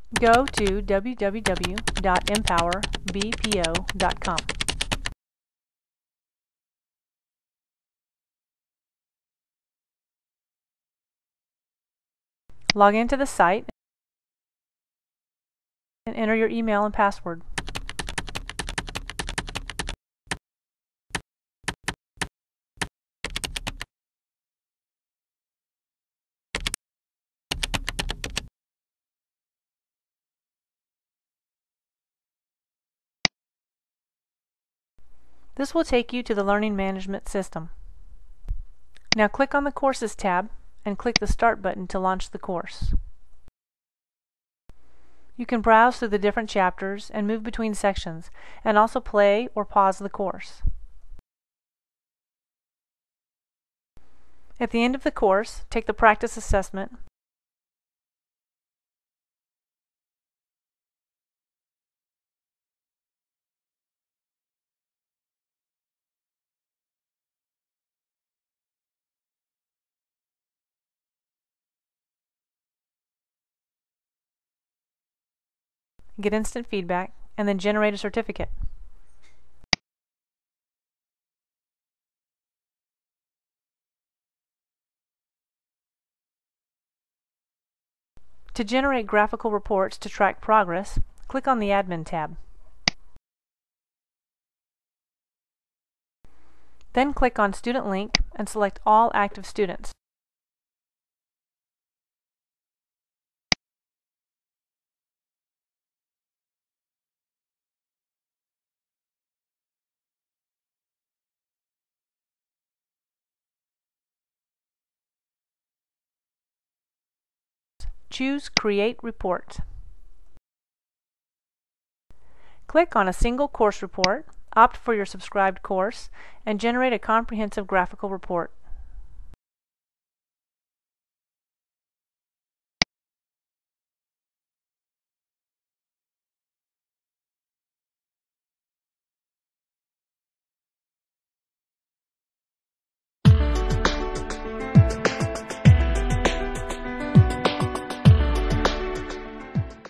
Go to www.empowerbpo.com. Log into the site and enter your email and password. This will take you to the Learning Management System. Now click on the Courses tab and click the Start button to launch the course. You can browse through the different chapters and move between sections, and also play or pause the course. At the end of the course, take the practice assessment. Get instant feedback, and then generate a certificate. To generate graphical reports to track progress, click on the Admin tab. Then click on Student Link and select All Active Students. Choose Create Report. Click on a single course report, opt for your subscribed course, and generate a comprehensive graphical report.